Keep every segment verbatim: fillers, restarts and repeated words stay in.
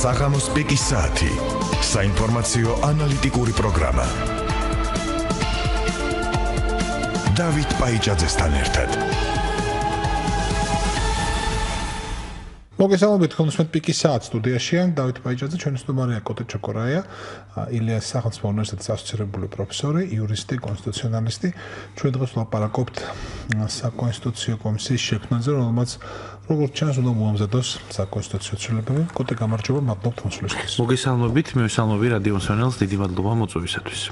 საღამოს პიკის საათი. საინფორმაციო ანალიტიკური პროგრამა. დავით პაიჭაძესთან ერთად. მოგესალმებით, ხმოსმეთ პიკის საათ სტუდიაშია დავით პაიჭაძე, ჩვენი სტუმარია კოტე ჩოკორაია, ილიას სახელმწიფო უნივერსიტეტის ასოცირებული პროფესორი, იურისტი, კონსტიტუციონალისტი. ჩვენ დღეს ვლაპარაკობთ საკონსტიტუციო კომისიის შექმნაზე, რომელმაც როგორც ჩანს, უნდა მოამზადოს საკონსტიტუციო ცვლილებები. კოტე, გამარჯობა, მადლობთ მოსვლისთვის. მოგესალმებით, მივესალმები რადიო მსმენელს, დიდი მადლობა მოწვევისათვის.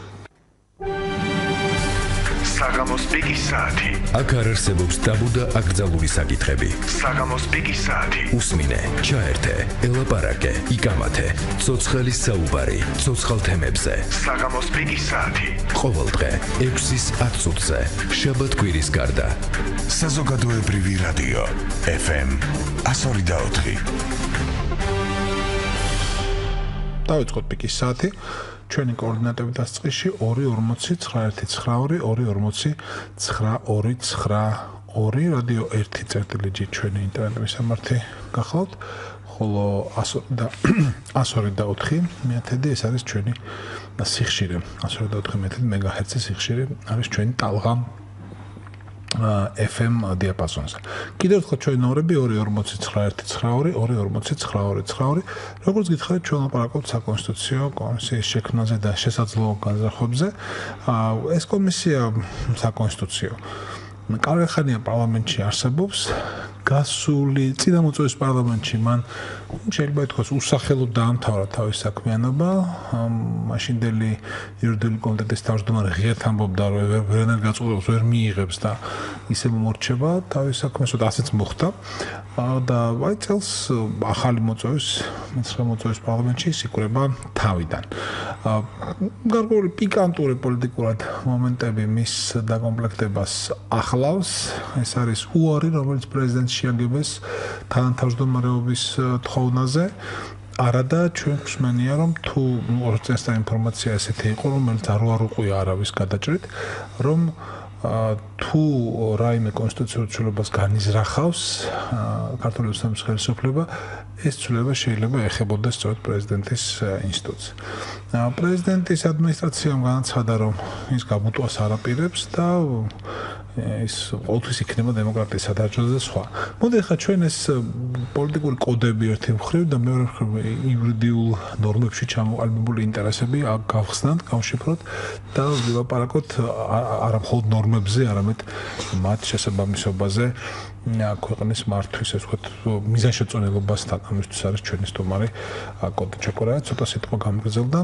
საღამოს პიკის საათი. აქ არ არსებობს ტაბუ და აკრძალული საკითხები. საღამოს პიკის საათი. უსმინე, ჩაერთე, ელაპარაკე, იკამათე, ცოცხალის საუბარი, ცოცხალ თემებზე. საღამოს პიკის საათი. ყოველდღე ექვსის ათ წუთზე, შაბათ-კვირის გარდა. საზოგადოებრივი რადიო ეფ ემ one oh four. დავიწყოთ პიკის საათი. ჩვენი კოორდინატები დასწყისში ორი ორმოცი ცხრა ერთი ცხრა ორი ორი ორმოცი ცხრა ორი ცხრა ორი რადიო ერთი წერტილი ჯი ჩვენი ინტერნეტი მისამართი გახავთ, ხოლო one oh four მეათედი ეს არის ჩვენი სიხშირე, one oh four მეათედი მეგაჰერცის სიხშირე არის ჩვენი ტალღა ეფ ემ დიაპაზონზე. კიდევ ერთხელ ჩვენი ნომრები ორი ორმოცი ცხრა ერთი ცხრა ორი ორი ორმოცი ცხრა ორი ცხრა ორი. როგორც გითხარით, ჩვენ ვლაპარაკობთ საკონსტიტუციო კომისიის შექმნაზე და შესაძლო განზრახვებზე. ეს კომისია საკონსტიტუციო კარგი ხანია პარლამენტში არსებობს. გასული წინა მოწვევის პარლამენტში მან შეიძლება ითქვას უსახელოდ დაამთავრა თავის საქმიანობა. მაშინდელი იურიდიული კომიტეტის თავმჯდომარე ღიად ამბობდა, რომ ვერანაირ გაწყვეტილებას ვერ მიიღებს და ისე მომორჩება თავის საქმეს, და ასეც მოხდა. და აი წელს ახალი მოწვევის, მეცხრე მოწვევის პარლამენტში სიკვრება თავიდან. გარკვეული პიკანტური პოლიტიკურად მომენტები მის დაკომპლექტებას ახლავს. ეს არის უარი, რომელიც პრეზიდენტს შეაგებეს თანათავმჯდომარეობის თხოვნაზე. არადა ჩვენ გვსმენია, რომ თუ ორწესთა ინფორმაცია ესეთი იყო, რომელიც არ უარუყია არავის გადაჭრით, რომ თუ რაიმე კონსტიტუციურ ცვლილებას განიზრახავს ქართული ოცნების ხელისუფლება, ეს ცვლილება შეიძლება ეხებოდეს სწორედ პრეზიდენტის ინსტიტუტს. პრეზიდენტის ადმინისტრაციამ განაცხადა, რომ ის გამოტვას არ აპირებს და ის ყოველთვის იქნება დემოკრატიის სადარჩოზე და სხვა. მოდი ახლა ჩვენ ეს პოლიტიკური კოდები ერთი მხრივ და მეორე მხრივ იურიდიულ ნორმებში ჩამოყალიბებული ინტერესები გავხსნათ, გავშიფროთ და ვილაპარაკოთ არა მხოლოდ ნორმებზე, არამედ მათ შესაბამისობაზე ქვეყნის მართვის, ეს ვთქვათ, მიზანშეწონილობასთან. ამისთვის არის ჩვენი სტუმარი კოტე ჩოკორაია. ცოტა სიტყვა გამგრძელდა.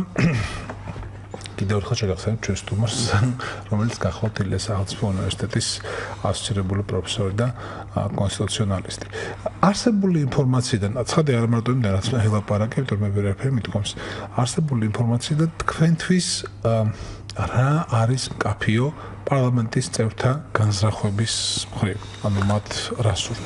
კიდევ ერთხელ შეგახსენებ ჩვენ სტუმარს, რომელიც გახლავთ ილიას სახელმწიფო უნივერსიტეტის ასოცირებული პროფესორი და კონსტიტუციონალისტი. არსებული ინფორმაციიდან, ცხადია არა მარტო იმდენ, რაც ელაპარაკებთ, რომ მე ვერაფერი მithქვამს. არსებული ინფორმაციიდან თქვენთვის რა არის მკაფიო პარლამენტის წევრთა განზრახვების მხრივ? ანუ მათ რა სურთ?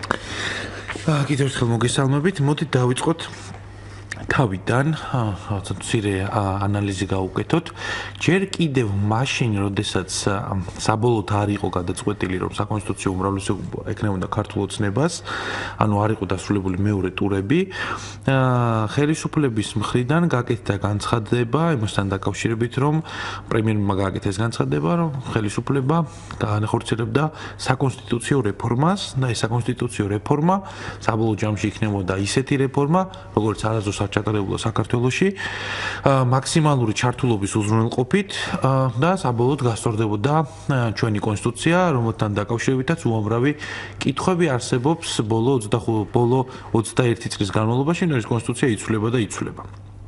კიდევ ერთხელ მოგესალმებით. მოდით დავიწყოთ თავიდან, რაღაცა მცირე ანალიზი გავუკეთოთ. ჯერ კიდევ მაშინ, როდესაც საბოლოოდ არ იყო გადაწყვეტილი, რომ საკონსტიტუციო უმრავლესობა ეკნებოდა ქართულ ოცნებას, ანუ არ იყო დასრულებული მეორე ტურები, ხელისუფლების მხრიდან გაკეთდა განცხადება იმასთან დაკავშირებით, რომ პრემიერმა გააკეთა ეს განცხადება, რომ ხელისუფლება განახორციელებდა საკონსტიტუციო რეფორმას და ეს საკონსტიტუციო რეფორმა საბოლოო ჯამში იქნებოდა ისეთი რეფორმა, როგორც არასდროს ჩატარებულა საქართველოში მაქსიმალური ჩართულობის უზრუნველყოფით და საბოლოოდ გასწორდებოდა ჩვენი კონსტიტუცია, რომელთან დაკავშირებითაც უამრავი კითხვები არსებობს ბოლო ბოლო ოცდაერთი წლის განმავლობაში, ეს კონსტიტუცია იცვლება და იცვლება.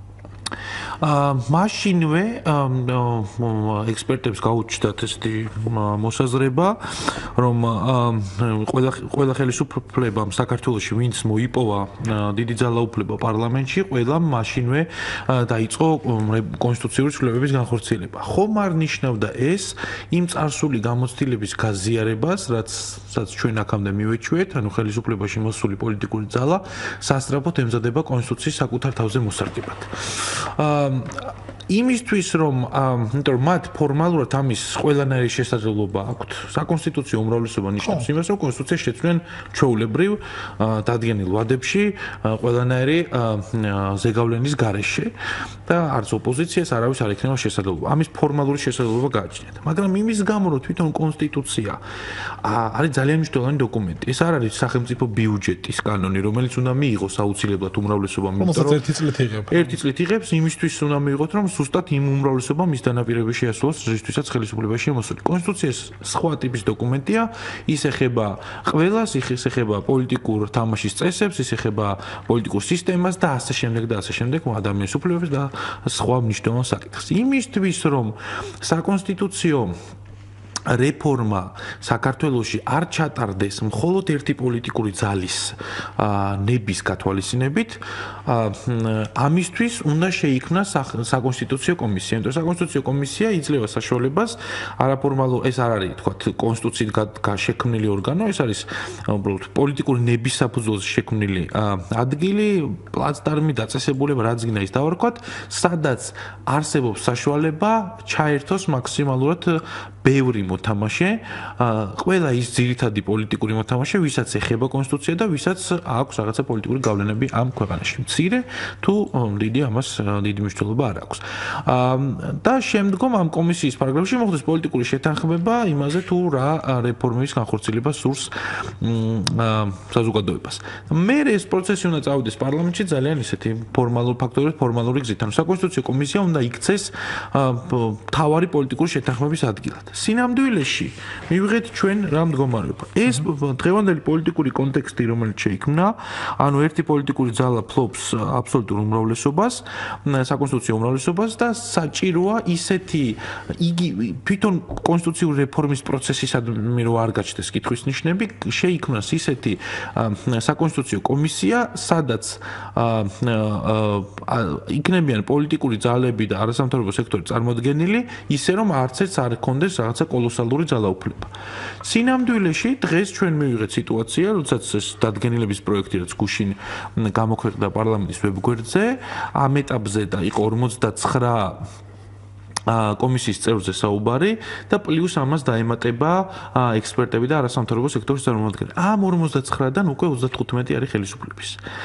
მაშინვე ექსპერტებს გაუჩნდათ ესეთი მოსაზრება, რომ ყველა ყველა ხელისუფლებამ საქართველოში ვინც მოიპოვა დიდი ძალაუფლება პარლამენტში, ყველა მაშინვე დაიწყო კონსტიტუციური ცვლილებების განხორციელება. ხომ არ ნიშნავდა ეს იმ წარსული გამოცდილების გაზიარებას, რაც რაც ჩვენ აქამდე მივეჩვიეთ, ანუ ხელისუფლებაში მოსული პოლიტიკური ძალა სასწრაფოდ ემზადება კონსტიტუციის საკუთარ თავზე მოსარგებად. იმისთვის რომ იმიტომ რომ მათ ფორმალურად ამის ყველანაირი შესაძლებლობა აქვთ საკონსტიტუციო უმრავლესობა ნიშნავს იმას რომ კონსტიტუციაში შეცვლიან ჩვეულებრივ დადგენილ ვადებში ყველანაირი ზეგავლენის გარეშე და არც ოპოზიციას არავის არ ექნება შესაძლებლობა ამის ფორმალური შესაძლებლობა გააჩნიათ მაგრამ იმის გამო რომ თვითონ კონსტიტუცია არის ძალიან მნიშვნელოვანი დოკუმენტი ეს არ არის სახელმწიფო ბიუჯეტის კანონი რომელიც უნდა მიიღოს აუცილებლად უმრავლესობამ რომელსაც ერთი წლით იღებს ერთი წლით იღებს იმისთვის უნდა მიიღოთ რომ ზუსტად იმ უმრავლესობამ მის დანაპირებაში შეასრულოს რისთვისაც ხელისუფლებაში მოსული კონსტიტუცია სხვა ტიპის დოკუმენტია ის ეხება ყველას ის ეხება პოლიტიკურ თამაშის წესებს ის ეხება პოლიტიკურ სისტემას და ასე შემდეგ და ასე შემდეგ ადამიანის უფლებებს და სხვა მნიშვნელოვან საკითხს იმისთვის რომ საკონსტიტუციო რეფორმა საქართველოში არ ჩატარდეს მხოლოდ ერთი პოლიტიკური ძალის ნების გათვალისწინებით ამისთვის უნდა შეიქმნას საკონსტიტუციო კომისია. იმიტომ საკონსტიტუციო კომისია იძლევა საშუალებას არაფორმალურ ეს არ არის თქვა კონსტიტუციით შექმნილი ორგანო ეს არის უბრალოდ პოლიტიკური ნების საფუძველზე შექმნილი ადგილი პლაცდარმი დაწესებულება რაც გინდა ის დავარქვათ სადაც არსებობს საშუალება ჩაერთოს მაქსიმალურად ბევრი მოთამაშე, ყველა ის ძირითადი პოლიტიკური მოთამაშე, ვისაც ეხება კონსტიტუცია და ვისაც აქვს რაღაცა პოლიტიკური გავლენები ამ ქვეყანაში. მცირე თუ დიდი ამას დიდი მნიშვნელობა არ აქვს. და შემდგომ ამ კომისიის პარაგრაფში მოხდეს პოლიტიკური შეთანხმება იმაზე თუ რა რეფორმის განხორციელება სურს საზოგადოებას. მე ეს პროცესი უნდა წავიდეს პარლამენტში ძალიან ისეთი ფორმალურ ფაქტორებით, ფორმალური გზით. ანუ საკონსტიტუციო კომისია უნდა იქცეს მთავარი პოლიტიკური შეთანხმების ადგილად. სინამდვილეში მივიღეთ ჩვენ რა მდგომარეობა. ეს დღევანდელი პოლიტიკური კონტექსტი, რომელიც შეიქმნა, ანუ ერთი პოლიტიკური ძალა ფლობს აბსოლუტურ უმრავლესობას, საკონსტიტუციო უმრავლესობას და საჭიროა ისეთი იგი თვითონ კონსტიტუციური რეფორმის პროცესისადმი რო არ გაჩნდეს კითხვის ნიშნები, შეიქმნას ისეთი საკონსტიტუციო კომისია, სადაც იქნებიან პოლიტიკური ძალები და არასამთავრობო სექტორი წარმოდგენილი, ისე რომ არც ერთს არ ქონდეს რაღაცა კოლოსალური ძალაუფლება. სინამდვილეში დღეს ჩვენ მივიღეთ სიტუაცია, როდესაც ეს დადგენილების პროექტი რაც გუშინ გამოქვეყნდა პარლამენტის ვებგვერდზე, ამ ეტაპზე და იყო ორმოცდაცხრა კომისიის წევრზე საუბარი და პლუს ამას დაემატება ექსპერტები და არასამთავრობო სექტორის წარმომადგენლები. ამ ორმოცდაცხრიდან უკვე ოცდათხუთმეტი არის ხელისუფლების.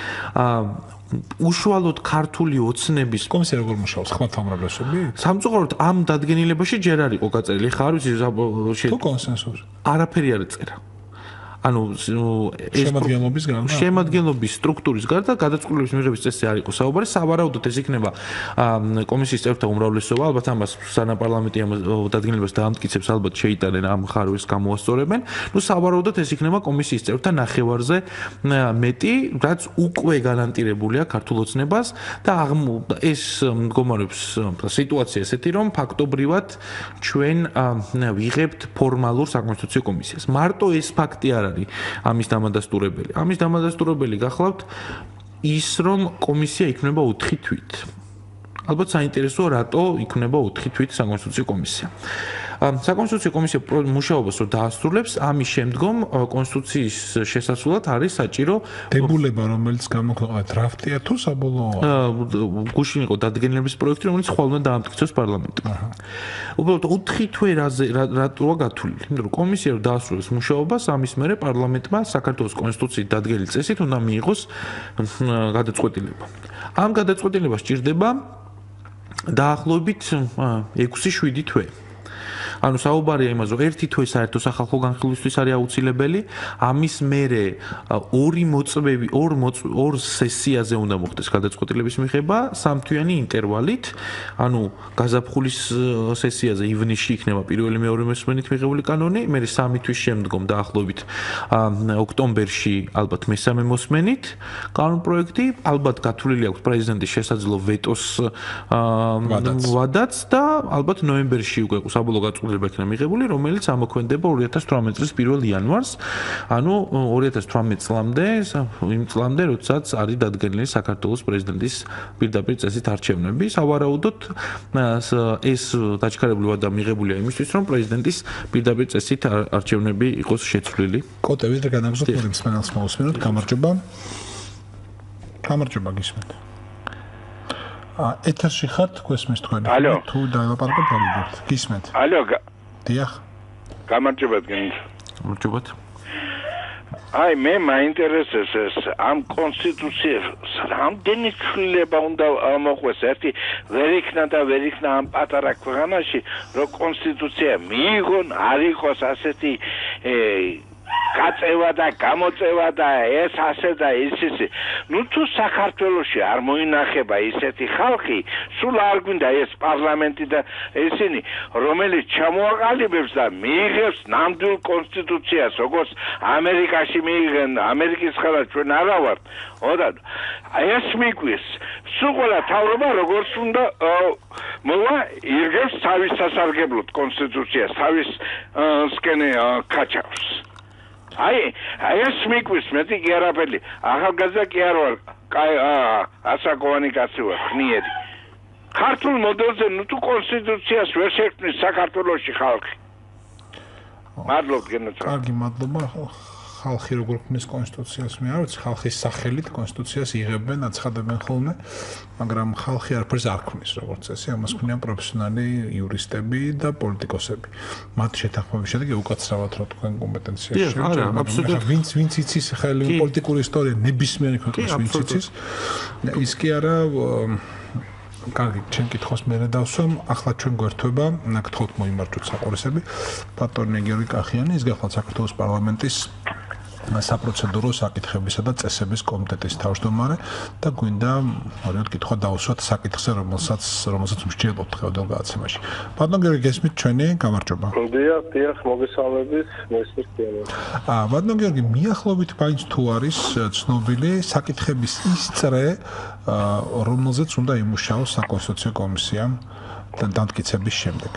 უშუალოდ ქართული ოცნების კომისია როგორ მუშაობს ხმათა უმრავლესობით? სამწუხაროდ ამ დადგენილებაში ჯერ არ იყო გაწერილი. ხა არ ვიცი თუ კონსენსუსი. არაფერი არ ეწერა. ანუ შემადგენლობის გარდა შემადგენლობის სტრუქტურის გარდა გადაწყვეტილების მიღების წესი არ იყო საუბარი. სავარაუდოდ ეს იქნება კომისიის წევრთა უმრავლესობა, ალბათ ამას სანაპარლამენტი ამ დადგენილებას დაამტკიცებს, ალბათ შეიტანენ ამ ხარვის გამოასწორებენ. ნუ სავარაუდოდ ეს იქნება კომისიის წევრთა ნახევარზე მეტი, რაც უკვე გარანტირებულია ქართულ ოცნებას და ეს მდგომარეობს სიტუაცია ესეთი, რომ ფაქტობრივად ჩვენ ვიღებთ ფორმალურ საკონსტიტუციო კომისიას. მარტო ეს ფაქტი არ არის ამის დამადასტურებელი. ამის დამადასტურებელი გახლავთ ის, რომ კომისია იქნება ოთხი თვით. ალბათ საინტერესოა, რატო იქნება ოთხი თვით საკონსტიტუციო კომისია. საკონსტიტუციო კომისია მუშაობას რო დაასრულებს, ამის შემდგომ კონსტიტუციის შესასრულად არის საჭირო დებულება, რომელიც გამოქვეყნდა დრაფტია თუ საბოლოოა? გუშინ იყო დადგენილების პროექტი, რომელიც ხვალ უნდა დაამტკიცოს პარლამენტმა. უბრალოდ ოთხი თვე რატოა გათვლილი? იმიტომ რომ კომისია რო დაასრულებს მუშაობას, ამის მერე პარლამენტმა საქართველოს კონსტიტუციით დადგენილი წესით უნდა მიიღოს გადაწყვეტილება. ამ გადაწყვეტილებას სჭირდება დაახლოებით ექვსი შვიდი თვე. ანუ საუბარია იმაზე, რომ ერთი თვე საერთო სახალხო განხილვისთვის არის აუცილებელი, ამის მერე ორი მოწვევი, ორ ორ სესიაზე უნდა მოხდეს გადაწყვეტილების მიღება, სამთვიანი ინტერვალით, ანუ გაზაფხულის სესიაზე ივნისში იქნება პირველი მეორე მოსმენით მიღებული კანონი, მერე სამი თვის შემდგომ დაახლოებით ოქტომბერში ალბათ მესამე მოსმენით კანონ პროექტი, ალბათ გათვლილი აქვს პრეზიდენტის შესაძლო ვეტოს ვადაც და ალბათ ნოემბერში უკვე საბოლოო გადაწყვეტილება იქნება მიღებული, რომელიც ამოქმედება ორი ათას თვრამეტი წლის პირველ იანვარს, ანუ ორი ათას თვრამეტი წლამდე, იმ წლამდე, როდესაც არის დადგენილი საქართველოს პრეზიდენტის პირდაპირ წესით არჩევნები. სავარაუდოდ ეს დაჩქარებული ვადა მიღებულია იმისთვის, რომ პრეზიდენტის პირდაპირ წესით არჩევნები იყოს შეცვლილი. კოტების და განაგზოთ მოდი მსმენელს მოусმინოთ, გამარჯობა. გამარჯობა გისმენთ. ეთერში ხართ გვესმის თქვენი თუ დაელაპარაკოთ ალიგებთ გისმენთ ალო დიახ გამარჯობათ გენით გამარჯობათ აი მე მაინტერესებს ეს ამ კონსტიტუციას რამდენი ცვლილება უნდა მოყვეს ერთი ვერ იქნა და ვერ იქნა ამ პატარა ქვეყანაში რომ კონსტიტუცია მიიღონ არ იყოს ასეთი გაწევა და გამოწევა და ეს ასე და ის ისე ნუ თუ საქართველოში არ მოინახება ისეთი ხალხი სულ არ გვინდა ეს პარლამენტი და ისინი რომელიც ჩამოაყალიბებს და მიიღებს ნამდვილ კონსტიტუციას როგორც ამერიკაში მიიღენ ამერიკის ხალხი ჩვენ არა ვართ ოდა ეს მიგვის სულ ყველა თავრობა როგორც უნდა მოვა იღებს თავის სასარგებლოდ კონსტიტუციას თავის სკენე კაჩავს აი ეს მიგვის მეტი კი არაფერი ახალგაზრდა კი არ ვარ ასაკოვანი კაცი ვარ ხნიერი ქართულ მოდელზე ნუ თუ კონსტიტუციას ვერ შექმნის საქართველოში ხალხი მადლობთ გენოც კარგი მადლობა ხალხი როგორ ქმნის კონსტიტუციას მე არ ვიცი ხალხის სახელით კონსტიტუციას იღებენ აცხადებენ ხოლმე მაგრამ ხალხი არაფერს არ ქმნის როგორც წესი ამას ქმნიან პროფესიონალი იურისტები და პოლიტიკოსები მათ შეთანხმების შემდეგ უკაცრავად რა თქვენ კომპეტენციაში აბსოლუტურად ვინც ვინც იცის ხელი პოლიტიკური ისტორია ნებისმიერი ქვეყნის ვინც იცის ის კი არა კარგი ჩვენ კითხოს მერე დავსვამ ახლა ჩვენ გვერდება ნაკითხოთ მოიმარჯვოთ საყურისები ბატონი გიორგი კახიანი ის გახლავთ საქართველოს პარლამენტის საპროცედურო საკითხებისა და წესების კომიტეტის თავმჯდომარე და გვინდა ორიოდ კითხვა დავუსვათ საკითხზე რომელსაც რომელსაც მსჯელობთ ხელდელ გადაცემაში ბატონ გიორგი გესმით ჩვენი გამარჯობა დიახ დიახ მოგესალმებით მესმის თემა აა ბატონ გიორგი მიახლობით მაინც თუ არის ცნობილი საკითხების ის წრე რომელზეც უნდა იმუშაოს საკონსტიტუციო კომისიამ დამტკიცების შემდეგ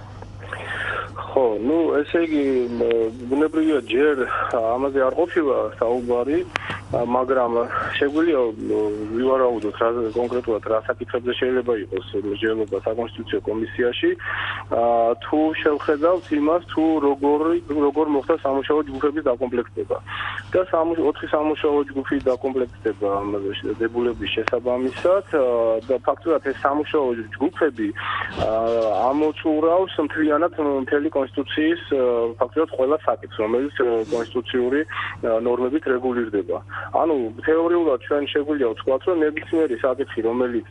ხო, ну, ესე იგი, ბუნებრივია ჯერ ამაზე არ ყოფილა საუბარი, მაგრამ შეგვიძლია ვივარაუდოთ რა კონკრეტულად რა საკითხებზე შეიძლება იყოს მსჯელობა საკონსტიტუციო კომისიაში, თუ შევხედავთ იმას, თუ როგორ როგორ მოხდა სამუშაო ჯგუფების დაკომპლექტება. და ოთხი სამუშაო ჯგუფი დაკომპლექტდება დებულების შესაბამისად და ფაქტობრივად ეს სამუშაო ჯგუფები ამოწურავს მთლიანად მთელი კონსტიტუციის ფაქტობრივად ყველა საკითხს, რომელიც კონსტიტუციური ნორმებით რეგულირდება. ანუ თეორიულად ჩვენ შეგვიძლია ვთქვათ, რომ ნებისმიერი საკითხი, რომელიც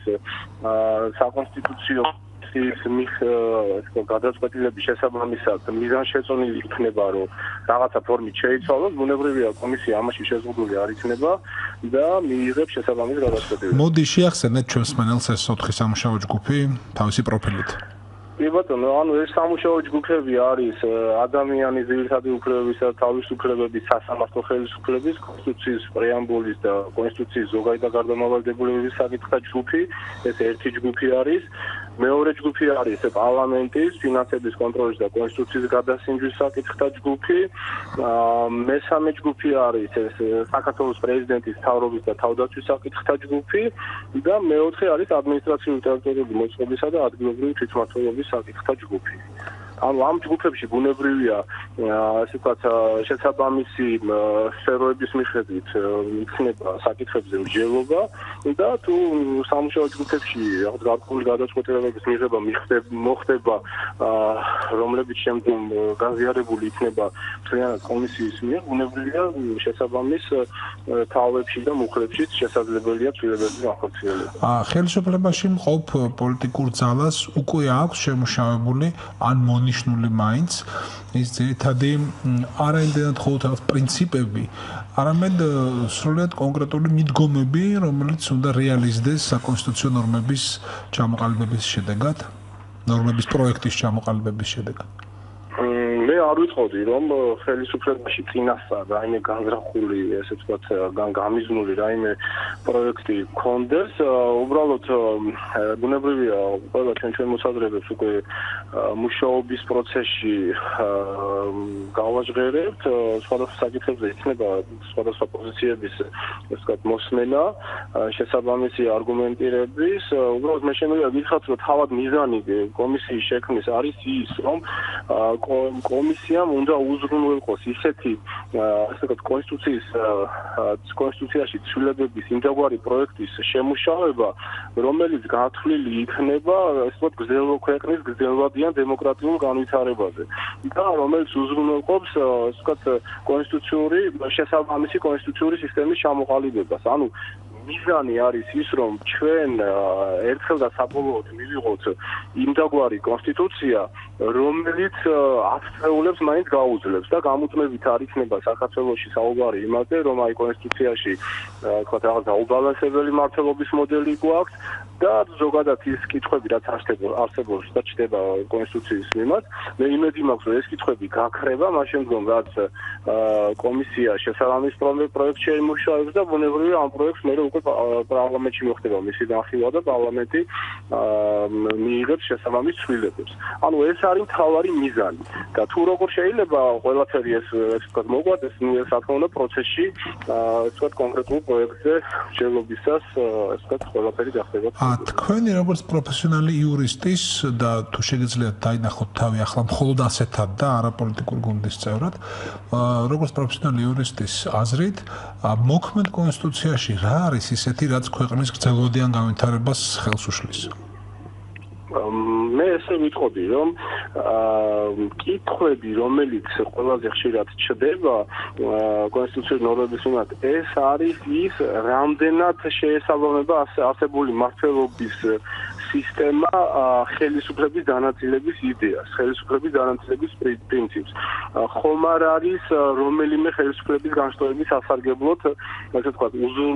საკონსტიტუციო ის მიხ გადაწყვეტილების შესაბამისად მიზანშეწონილი იქნება, რომ რაღაცა ფორმით შეიცვალოს, ბუნებრივია კომისია ამაში შეზღუდული არ იქნება და მიიღებს შესაბამის გადაწყვეტილებას. მოდი შეახსენეთ ჩვენს მენელს ეს ოთხი სამუშაო ჯგუფი თავისი პროფილით. კი ბატონო, ანუ ეს სამუშაო ჯგუფები არის ადამიანის ძირითადი უფლებებისა და თავისუფლებების სასამართლო ხელისუფლების კონსტიტუციის პრეამბულის და კონსტიტუციის ზოგადი და გარდამავალი დებულებების საკითხთა ჯგუფი, ეს ერთი ჯგუფი არის. მეორე ჯგუფი არის პარლამენტის ფინანსების კონტროლის და კონსტიტუციის გადასინჯვის საკითხთა ჯგუფი. მესამე ჯგუფი არის ეს საქართველოს პრეზიდენტის მთავრობის და თავდაცვის საკითხთა ჯგუფი და მეოთხე არის ადმინისტრაციული ტერიტორიული მოწყობისა და ადგილობრივი თვითმმართველობის საკითხთა ჯგუფი. ანუ ამ ჯგუფებში ბუნებრივია ასე ვთქვათ შესაბამისი სფეროების მიხედვით იქნება საკითხებზე მსჯელობა და თუ სამუშაო ჯგუფებში რაღაც გარკვეული გადაწყვეტილებების მიღება მოხდება რომლებიც შემდგომ გაზიარებული იქნება მთლიანად კომისიის მიერ ბუნებრივია შესაბამის თავებში და მუხლებში შესაძლებელია ცვლილებების განხორციელება. ხელისუფლებაში მყოფ პოლიტიკურ ძალას უკვე აქვს შემუშავებული ან ნიშნული მაინც ის ძირითადი არაიმდენად მხოლოდ პრინციპები, არამედ სრულიად კონკრეტული მიდგომები, რომელიც უნდა რეალიზდეს საკონსტიტუციო ნორმების ჩამოყალიბების შედეგად, ნორმების პროექტის ჩამოყალიბების შედეგად. მე არ ვიტყოდი, რომ ხელისუფლებაში წინასწარ რაიმე განზრახული, ესე ვთქვათ, გამიზნული რაიმე პროექტი გქონდეს, უბრალოდ ბუნებრივია, ყველა ჩვენ ჩვენ მოსაზრებებს უკვე მუშაობის პროცესში გავაჟღერებთ, სხვადასხვა საკითხებზე იქნება სხვადასხვა პოზიციების, ესე ვთქვათ, მოსმენა, შესაბამისი არგუმენტირების, უბრალოდ მე შემიძლია გითხრათ, რომ თავად მიზანი კომისიის შექმნის არის ის, რომ კომისიამ უნდა უზრუნველყოს ისეთი ასე ვთქვათ, კონსტიტუციის კონსტიტუციაში ცვლილებების იმდაგვარი პროექტის შემუშავება, რომელიც გათვლილი იქნება, ასე ვთქვათ, გრძელო ქვეყნის გრძელვადიან დემოკრატიულ განვითარებაზე და რომელიც უზრუნველყოფს, ასე ვთქვათ, კონსტიტუციური შესაბამისი კონსტიტუციური სისტემის ჩამოყალიბებას. ანუ მიზანი არის ის, რომ ჩვენ ერთხელ და საბოლოოდ მივიღოთ იმდაგვარი კონსტიტუცია, რომელიც ათწლეულებს მაინც გაუძლებს და გამუდმებით არ იქნება საქართველოში საუბარი იმაზე, რომ აი კონსტიტუციაში თქვათ რაღაც აუბალანსებელი მართლობის მოდელი გვაქვს და ზოგადად ის კითხვები, რაც არსებობს და ჩდება კონსტიტუციის მიმართ, მე იმედი მაქვს, რომ ეს კითხვები გაქრება, მას შემდგომ რაც კომისია შესაბამის პროექტს შეიმუშავებს და ბუნებრივია ამ პროექტს მე უკვე პარლამენტში მოხდება მისი განხილვა და პარლამენტი მიიღებს შესაბამის ცვლილებებს. ანუ ეს არის მთავარი მიზანი და თუ როგორ შეიძლება ყველაფერი ეს ეს ვთქვათ მოგვადეს, ნუ ეს რა თქმა უნდა პროცესში ეს ვთქვათ კონკრეტულ პროექტზე მსჯელობისას ეს ვთქვათ ყველაფერი გახდება. თქვენი როგორც პროფესიონალი იურისტის და თუ შეგიძლიათ დაინახოთ თავი ახლა მხოლოდ ასეთად და არაპოლიტიკურ გუნდის წევრად, როგორც პროფესიონალი იურისტის აზრით, მოქმედ კონსტიტუციაში რა არის ისეთი, რაც ქვეყნის გრძელვადიან განვითარებას ხელს უშლის? მე ესე ვიტყოდი, რომ კითხვები, რომელიც ყველაზე ხშირად ჩდება კონსტიტუციური ნორმების მიმართ, ეს არის ის, რამდენად შეესაბამება არსებული მართლობის სისტემა ხელისუფლების დანაწილების იდეას, ხელისუფლების დანაწილების პრინციპს. ხომ არ არის რომელიმე ხელისუფლების განშტოების სასარგებლოდ, ასე ვთქვათ,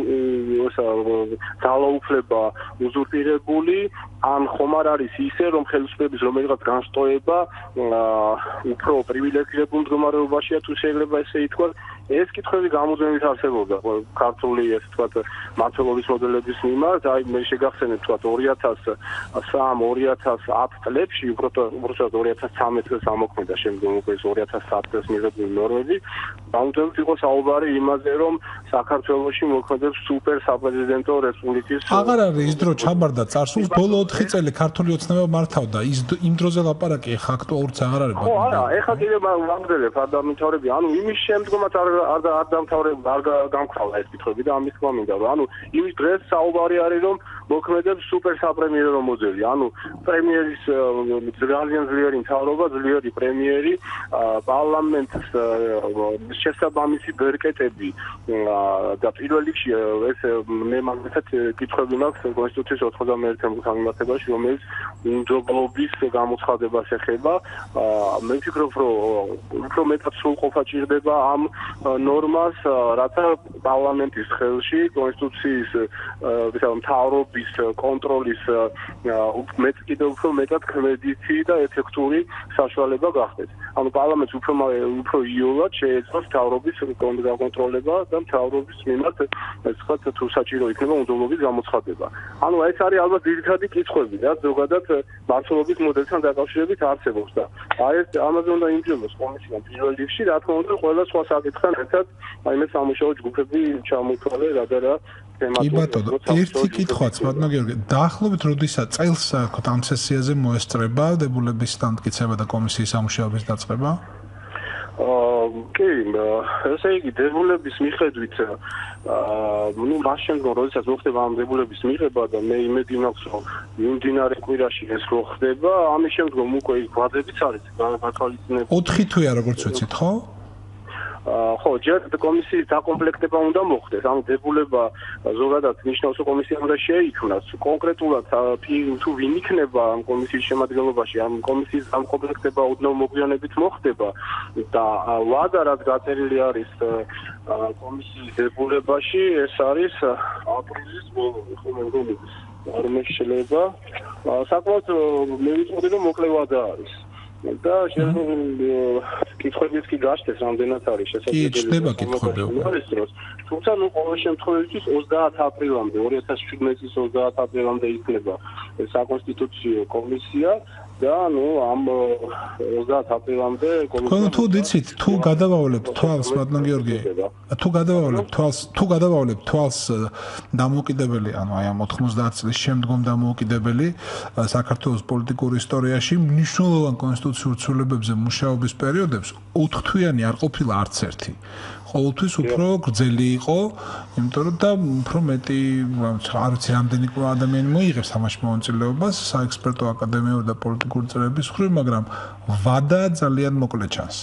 ძალაუფლება უზურპირებული, ან ხომ არ არის ისე, რომ ხელისუფლების რომელიღაც განშტოება უფრო პრივილეგირებულ მდგომარეობაშია, თუ შეიძლება ესე ითქვას, ეს კითხვები გამუდმებით არსებობდა ქართული, ასე ვთქვათ, მართლობის მოდელების მიმართ. აი მე შეგახსენებ, ვთქვათ, ორი ათას სამ ორი ათას ათ წლებში, უბრალოდ ორი ათას ცხრამეტ წელს ამოქმედა, შემდგომ უკვე ორი ათას ათი წელს მიღებული ნორმები. გამუდმებით იყო საუბარი იმაზე, რომ საქართველოში მოქმედებს სუპერ საპრეზიდენტო რესპუბლიკის. აღარ არის ის დრო ჩაბარდა წარსულს, ბოლო ოთხი წელი ქართული ოცნება მართავდა. ის იმ დროზე ლაპარაკი ეხა აქტუალურიც აღარ არის. ხო, არა, ეხა კიდევ ვამგზელებ არ დამთავრებია. ანუ იმის შემდგომაც არ არ არ დამთავრებია, არ გამქრალა ეს კითხვები და ამის თქმა მინდა, რომ ანუ იმის დღეს საუბარი არის, რომ მოქმედებს სუპერ საპრემიერო მოდელი. ანუ პრემიერის ძალიან ძლიერი მთავრობა, ძლიერი პრემიერი, პარლამენტს შესაბამისი ბერკეტები და პირველ რიგში ეს მე მაგალითად კითხვები მაქვს კონსტიტუციის ოთხმოცდამეერთე გამართებაში, რომელიც უნდობლობის გამოცხადებას ეხება. მე ვფიქრობ, რომ უფრო მეტად სრულყოფა ჭირდება ამ ნორმას, რათა პარლამენტის ხელში კონსტიტუციის მთავრობის კონტროლის მეც კიდევ უფრო მეტად ქმედითი და ეფექტური საშუალება გახდეს. ანუ პარლამენტს უფრო უფრო იოლად შეეძლოს მთავრობის კონტროლება და მთავრობის მიმართ ეს თქვა თუ საჭირო იქნება უნდობლობის გამოცხადება. ანუ ეს არის ალბათ ძირითადი კითხვები, რაც ზოგადად მართლობის მოდელთან დაკავშირებით არსებობს და აი ეს ამაზე უნდა იმჯეროს კომისიამ პირველ რიგში, რა თქმა უნდა, ყველა სხვა საკითხთან ერთად აი მე სამუშაო ჯგუფები ჩამოთვალე რა და რა კი ბატონო, ერთი კითხვაც, ბატონო გიორგი, დაახლოებით როდესაც წელს ამ სესიაზე მოესწრება დებულების დამტკიცება და კომისიის სამუშაოების დაწყება? კი, ესე იგი დებულების მიხედვით, ნუ მას შემდგომ, როდესაც მოხდება ამ დებულების მიღება და მე იმედი მაქვს, რომ მიმდინარე კვირაში ეს რო ხდება, ამის შემდგომ უკვე გვადებიც არის გათვალისწინებული. ოთხი თვეა, როგორც ვეცით, ხო? ხო, ჯერ კომისიის დაკომპლექტება უნდა მოხდეს. ანუ დებულება ზოგადად ნიშნავს, რომ კომისია უნდა შეიქმნას. კონკრეტულად თუ ვინ იქნება ამ კომისიის შემადგენლობაში, ამ კომისიის დაკომპლექტება უდნო მოგვიანებით მოხდება და ვადა რაც გაწერილი არის კომისიის დებულებაში, ეს არის აპრილის ბოლო, ხო მე მგონი არ შეიძლება. საკმაოდ მე ვიტყოდი, რომ მოკლე ვადა არის. და შეიძლება კითხვებიც კი გაშდეს, რამდენად არის შესაძლებელი. კი, ჩდება კითხვები. თუმცა ნუ ყოველ შემთხვევაში ოცდაათი აპრილამდე, ორი ათას შვიდმეტი წლის ოცდაათი აპრილამდე იქნება საკონსტიტუციო კომისია და ნუ ამ ოცდაათ აპრილამდე კომისია თუ დიცით თუ გადავავლებთ თვალს ბატონ გიორგი თუ გადავავლებთ თვალს თუ გადავავლებთ თვალს დამოუკიდებელი ანუ აი ამ ოთხმოცდაათ წლის შემდგომ დამოუკიდებელი საქართველოს პოლიტიკურ ისტორიაში მნიშვნელოვან კონსტიტუციურ ცვლილებებზე მუშაობის პერიოდებს ოთხთვიანი არ ყოფილა არც ერთი ყოველთვის უფრო გრძელი იყო იმიტომ რომ და უფრო მეტი არ ვიცი რამდენი ადამიანი მოიღებს ამაში მონაწილეობას საექსპერტო აკადემიურ და პოლიტიკურ წრეების მხრივ მაგრამ ვადა ძალიან მოკლე ჩანს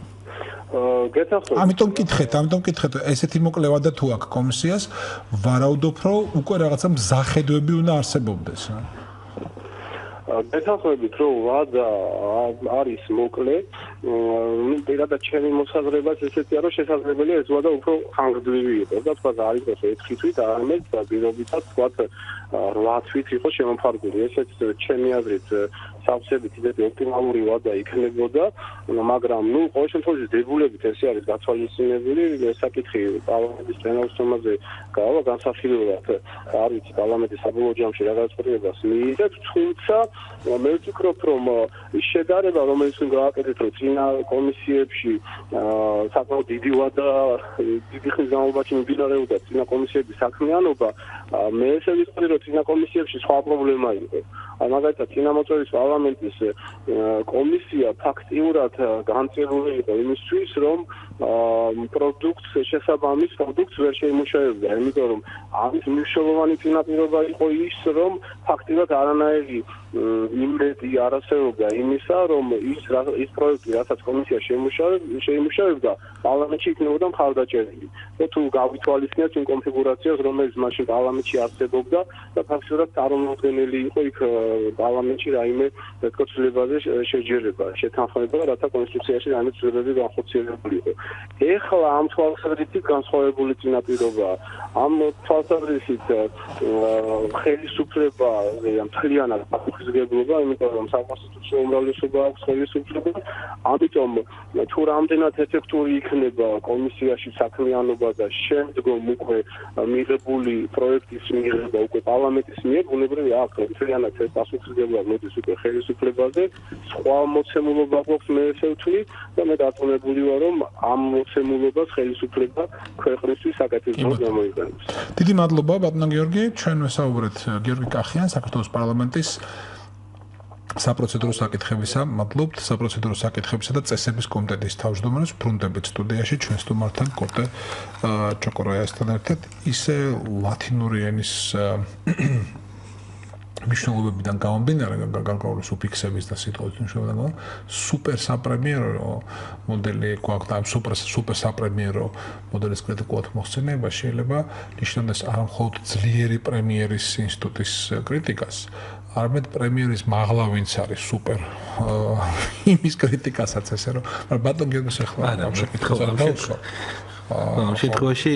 ამიტომ მკითხეთ ამიტომ მკითხეთ ესეთი მოკლე ვადა თუ აქვს კომისიას ვარაუდობ რომ უკვე რაღაცა მზახედვები უნდა არსებობდეს გეთახმებით რომ ვადა არის მოკლე პირადად ჩემი მოსაზრებაც ესეთია რომ შესაძლებელია ეს ვადა უფრო ხანგრძლივი იყოს და თქვა არ იყოს ექვსი თვით არამედ პირობითად თქვა რვა თვით იყოს შემოფარგლული ესეც ჩემი აზრით სავსებით ისეთი ოპტიმალური ვადა იქნებოდა მაგრამ ნუ ყოველ შემთხვევაში დებულებით ესე არის გათვალისწინებული საკითხი პარლამენტის პლენარულ გავა განსახილველად არ ვიცი პარლამენტის საბოლოო ჯამში რა გადაწყვეტილებას მიიღებს თუმცა მე ვფიქრობ რომ ის შედარება რომელიც გააკეთეთ რომ წინა კომისიებში საკმაოდ დიდი ვადა დიდი ხნის განმავლობაში მიმდინარეობდა წინა კომისიების საქმიანობა მე ესე ვიტყვი რომ წინა კომისიებში სხვა პრობლემა იყო მაგალითად წინამოწვევის პარლამენტის კომისია ფაქტიურად განწირული იყო იმისთვის რომ პროდუქტს შესაბამის პროდუქტს ვერ შეიმუშავებდა იმიტომ რომ ამის მნიშვნელოვანი წინაპირობა იყო ის რომ ფაქტიურად არანაირი იმედი არ არსებობდა იმისა რომ ის ის პროექტი რასაც კომისია შეიმუშავებდა პარლამენტში იქნებოდა მხარდაჭერილი და თუ გავითვალისწინებთ იმ კონფიგურაციას რომელიც მაშინ პარლამენტში არსებობდა და ფაქტიურად წარმოუდგენელი იყო იქ პარლამენტში რაიმე ცვლილებაზე შეჯერება შეთანხმება რათა კონსტიტუციაში რაიმე ცვლილებები განხორციელებული იყო ეხლა ამ თვალსაზრისით განსხვავებული წინაპირობაა ამ თვალსაზრისით ხელისუფლება მთლიანად პასუხისმგებლობა იმიტომ რომ საკონსტიტუციო უმრავლესობა აქვს ხელისუფლებას ამიტომ თუ რამდენად ეფექტური იქნება კომისიაში საქმიანობა და შემდგომ უკვე მიღებული პროექტის მიღება უკვე პარლამენტის მიერ ბუნებრივია აქ მთლიანად ეს პასუხისმგებლობა მოდის უკვე ხელისუფლებაზე სხვა მოცემულობა გვაქვს მე ესე ვთვლი და მე დარწმუნებული ვარ რომ ამ მოცემულობას ხელისუფლება ქვეყნისთვის საკეთებოდ გამოიყენებს დიდი მადლობა ბატონო გიორგი ჩვენ ვესაუბრეთ გიორგი კახიან საქართველოს პარლამენტის საპროცედურო საკითხებისა მადლობთ საპროცედურო საკითხებისა და წესების კომიტეტის თავმჯდომარეს ბრუნდებით სტუდიაში ჩვენ სტუმართან კოტე ჩოკორაიასთან ერთად ისე ლათინური ენის მნიშვნელობებიდან გამომდინარე გარკვეული სუფიქსების და სიტყვების მნიშვნელობიდან სუპერ საპრემიერო მოდელი გვაქვს და სუპერ სუპერ საპრემიერო მოდელის კრიტიკულად მოხსენება შეიძლება ნიშნავდეს არა მხოლოდ ძლიერი პრემიერის ინსტიტუტის კრიტიკას არამედ პრემიერის მაღლა ვინც არის სუპერ იმის კრიტიკასაც ესე რომ ბატონ გიორგის ახლა ამ შემთხვევაში ამ შემთხვევაში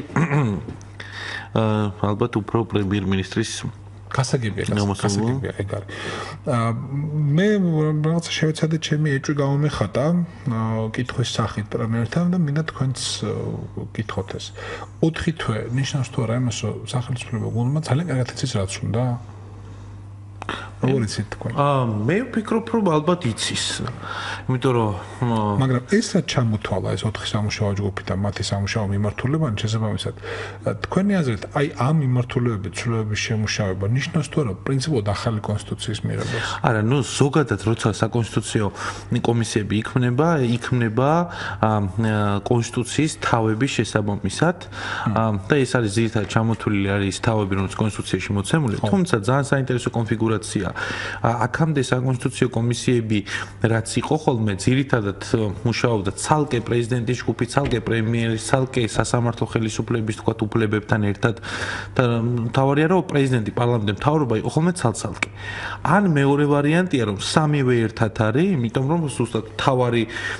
ალბათ უფრო პრემიერ-მინისტრის გასაგებია გასაგებია ეგ არის მე რაღაცა შევეცადე ჩემი ეჭვი გამომეხატა კითხვის სახით პრემიერთან და მინდა თქვენც გითხოთ ეს ოთხი თვე ნიშნავს თუ არა იმას რომ სახელმწიფო გულმა ძალიან კარგად იცის რაც უნდა როგორ იცით თქვენ? აა მე ვფიქრობ რომ ალბათ იცის. იმიტომ რომ მაგრამ ეს რა ჩამოთვალა ეს ოთხი სამუშაო ჯგუფი და მათი სამუშაო მიმართულებანი შესაბამისად თქვენი აზრით აი ამ მიმართულებების ცვლილებების შემუშავება ნიშნავს თუ არა პრინციპულად ახალი კონსტიტუციის მიღებას? არა, ნუ ზოგადად როცა საკონსტიტუციო კომისიები იქმნება, იქმნება კონსტიტუციის თავების შესაბამისად და ეს არის ძირითადად ჩამოთვლილი არის თავები რომელიც კონსტიტუციაში მოცემული, თუმცა ძალიან საინტერესო კონფიგურაცია აქამდე საკონსტიტუციო კომისიები რაც იყო ხოლმე ძირითადად მუშაობდა ცალკე პრეზიდენტის ჯგუფი, ცალკე პრემიერის, ცალკე სასამართლო ხელისუფლების თქვათ უფლებებთან ერთად და თავარია რომ პრეზიდენტი პარლამენტი მთავრობა იყო ხოლმე ცალ-ცალკე. ან მეორე ვარიანტია რომ სამივე ერთად არის, იმიტომ რომ ზუსტად თავარი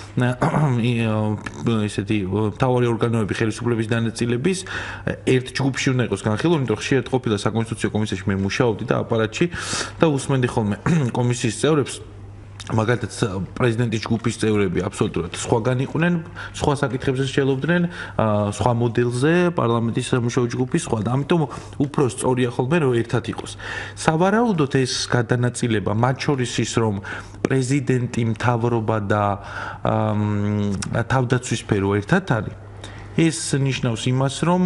ესეთი თავარი ორგანოები ხელისუფლების დანაწილების ერთ ჯგუფში უნდა იყოს განხილული, იმიტომ რომ ხშირად ყოფილა საკონსტიტუციო კომისიაში მე მუშაობდი და აპარატში და უსმენდი ხოლმე კომისიის წევრებს მაგალითად პრეზიდენტის ჯგუფის წევრები აბსოლუტურად სხვაგან იყვნენ, სხვა საკითხებზე შეელოდნენ, სხვა მოდელზე პარლამენტის სამუშაო ჯგუფის სხვა და ამიტომ უფრო სწორია ხოლმე რომ ერთად იყოს. სავარაუდოდ ეს გადანაწილება მათ შორის ის რომ პრეზიდენტი, მთავრობა და თავდაცვის სფერო ერთად არის ეს ნიშნავს იმას რომ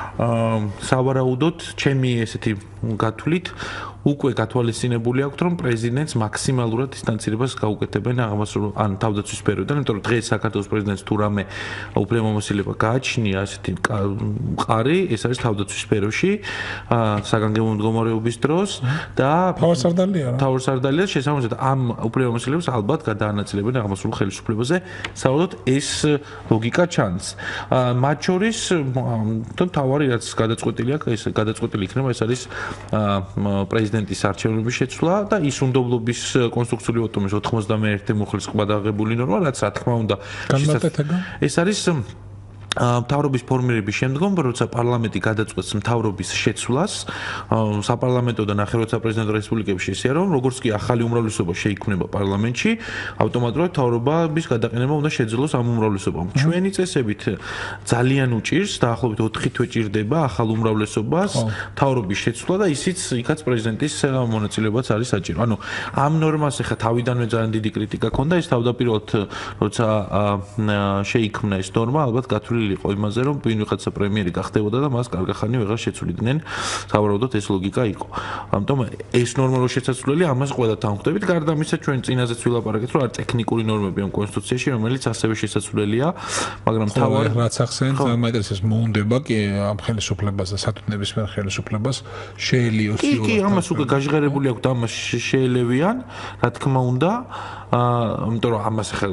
სავარაუდოდ ჩემი ესეთი გათვლით უკვე გათვალისწინებული აქვს რომ პრეზიდენტს მაქსიმალურად დისტანცირებას გაუკეთებენ აღმას რომ ან თავდაცვის სფეროდან, იმიტომ რომ დღეს საქართველოს პრეზიდენტს თუ რამე უფლებამოსილება გააჩნია ასეთი მყარი, ეს არის თავდაცვის სფეროში, საგანგებო მდგომარეობის დროს და თავსარდალია რა. თავსარდალია შესაბამისად ამ უფლებამოსილებას ალბათ გადაანაწილებენ აღმასრულებელ ხელისუფლებაზე, საერთოდ ეს ლოგიკა ჩანს. მათ შორის თავარი რაც გადაწყვეტილი აქვს, ეს გადაწყვეტილი იქნება, ეს არის პრეზიდენტის არჩევნების შეცვლა და ის უნდობლობის კონსtie ოტომის ოთხმოცდაერთი მუხლის ყბადაღებული ნორმა, რაც რა თქმა უნდა ეს არის მთავრობის ფორმირების შემდგომ, როცა პარლამენტი გადაწყვეტს მთავრობის შეცვლას, საპარლამენტო და ნახევარად საპრეზიდენტო რესპუბლიკებში ისეა, რომ როგორც კი ახალი უმრავლესობა შეიქმნება პარლამენტში, ავტომატურად მთავრობის გადაყენება უნდა შეძლოს ამ უმრავლესობამ. ჩვენი წესებით ძალიან უჭირს, დაახლოებით ოთხი თვე ჭირდება ახალ უმრავლესობას მთავრობის შეცვლა და ისიც იქაც პრეზიდენტის მონაწილეობაც არის საჭირო. ანუ ამ ნორმას ახლა თავიდანვე ძალიან დიდი კრიტიკა ჰქონდა, ეს თავდაპირველად როცა შეიქმნა ეს ნორმა, ალბათ გათვლილი იყო იმაზე, რომ ვინმე პრემიერი გახდებოდა და მას კარგახანი ვეღარ შეცვლიდნენ. სავარაუდოდ ეს ლოგიკა იყო. ამიტომ ეს ნორმა რო შესაძლებელი, ამას ყველა თანხმდებით. გარდა ამისა, ჩვენ წინაზეც ვილაპარაკეთ, რომ არის ტექნიკური ნორმები ამ კონსტიტუციაში, რომელიც ასევე შესაძლებელია, მაგრამ თავად რაც ახსენეთ, მაინტერესებს მოუნდება კი ამ ხელისუფლებას და სათნოების მიერ ხელისუფლებას შეელიოს. კი, კი, ამას უკვე გაჟღერებული აქვს და ამას შეელევიან, რა თქმა უნდა. ამიტომ რომ ამას ახლა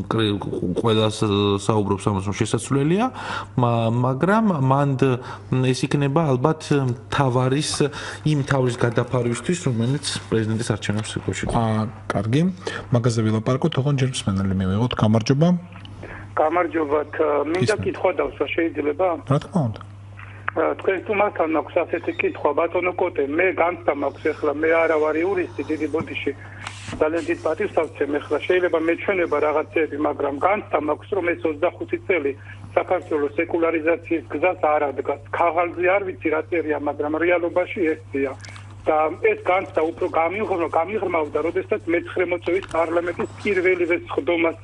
ყველა საუბრობს ამას, რომ შესაძლებელია, მაგრამ მანდ ეს იქნება ალბათ თავარის იმ თავის გადაფარვისთვის, რომელიც პრეზიდენტის არჩევნებს გოშიც. აა, კარგი. მაგაზე ვილაპარაკოთ, თქონ ჯერ მსმენელი მივიღოთ. გამარჯობა. გამარჯობათ. მინდა კითხვა დავსვა, შეიძლება? რა თქმა უნდა. თქვენ თუმართან მაქვს ასეთი კითხვა, ბატონო კოტე, მე განცდა მაქვს ახლა, მე არა ვარ იურისტი, დიდი ბოდიში. ძალიან დიდ პატივს ავცემ ახლა, შეიძლება მეჩვენება რაღაცები, მაგრამ განცდა მაქვს, რომ ეს ოცდახუთი წელი საქართველოს სეკულარიზაციის გზას არ ადგას. ქაღალდზე არ ვიცი რა წერია, მაგრამ რეალობაში ესია. და ეს განცდა უფრო გამიღრმა, გამიღრმავდა, როდესაც მეცხრე მოწვევის პარლამენტის პირველივე სხდომას